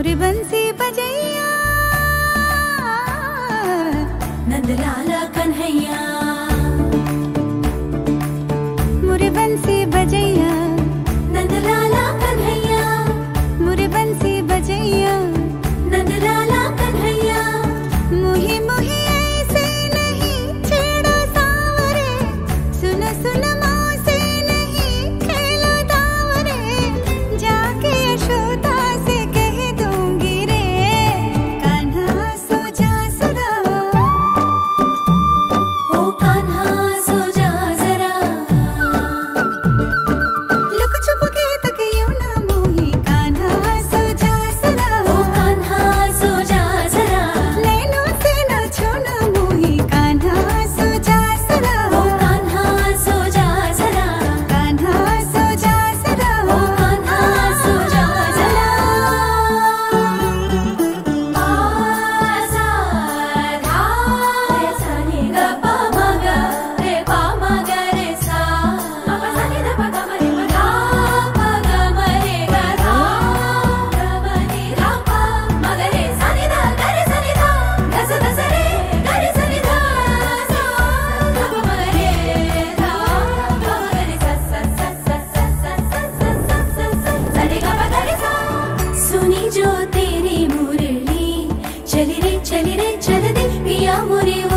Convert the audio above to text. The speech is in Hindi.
मुरी बंसी बजैया नंदलाला कन्हैया, मुरी बंसी बजैया नंदलाला कन्हैया, मुरी बंसी बजैया नंदलाला कन्हैया। मुही मुही ऐसे नहीं छेड़ो सांवरे, सुनो सुनो मौसे नहीं खेलो दावरे, जाके यशोदा से कह दूंगी रे, कान्हा सो जा सदा, ओ कान्हा सो जा जरा, लुक छुप के तक यूं ना मोही, कान्हा सो जा सदा, ओ कान्हा सो जा जरा, नैनों से न छूना मोही, कान्हा सो जा सदा, ओ कान्हा सो जा जरा, कान्हा सो जा सदा, ओ कान्हा सो जा जरा। आसा धा रे सा नि ग प म ग रे प म ग रे सा, प प सा नि ध प ग म रे म धा प ग म रे ग धा ग म नि धा प म ग रे सा नि ध ग रे सा नि ध ग स ध स रे ग रे सा नि ध सा ध प म ग रे धा प म ग रे सा सा सा सा सा सा सा सा सा सा रे ग प ग रे सा। सुनी जो तेरी मुरली, चली रे चल दे पिया मुरी